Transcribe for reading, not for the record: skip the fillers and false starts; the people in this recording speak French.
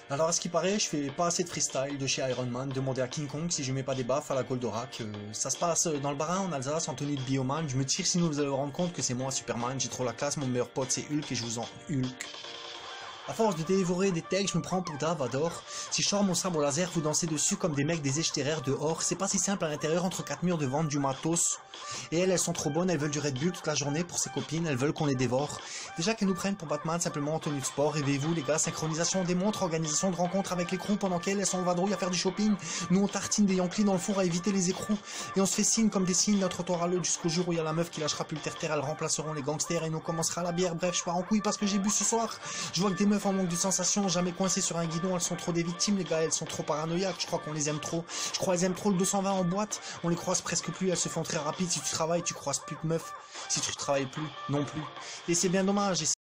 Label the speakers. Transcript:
Speaker 1: Alors à ce qui paraît, je fais pas assez de freestyle de chez Iron Man, demandez à King Kong si je mets pas des baffes à la Goldorak. Ça se passe dans le Bas-Rhin en Alsace en tenue de bioman, je me tire sinon vous allez vous rendre compte que c'est moi Superman, j'ai trop la classe, mon meilleur pote c'est Hulk et je vous en Hulk. À force de dévorer des textes, je me prends pour Davador. Si je sors mon sabre laser, vous dansez dessus comme des mecs des égétéraires dehors. C'est pas si simple à l'intérieur entre quatre murs de vente du matos. Et elles sont trop bonnes, elles veulent du Red Bull toute la journée pour ses copines, elles veulent qu'on les dévore. Déjà qu'elles nous prennent pour Batman simplement en tenue de sport, rêvez-vous les gars, synchronisation des montres, organisation de rencontres avec les crews pendant qu'elles sont en vadrouille à faire du shopping. Nous on tartine des Yankees dans le four à éviter les écrous. Et on se fait signe comme des signes d'un trottoir à l'autre jusqu'au jour où il y a la meuf qui lâchera plus le terre-terre, elles remplaceront les gangsters et nous commencera la bière. Bref, je pars en couille parce que j'ai bu ce soir. Je vois que des meufs en manque de sensation, jamais coincées sur un guidon, elles sont trop des victimes les gars, elles sont trop paranoïaques, je crois qu'on les aime trop. Je crois qu'elles aiment trop le 220 en boîte, on les croise presque plus, elles se font très rapides. Si tu travailles, tu croises plus de meufs. Si tu travailles plus, non plus. Et c'est bien dommage.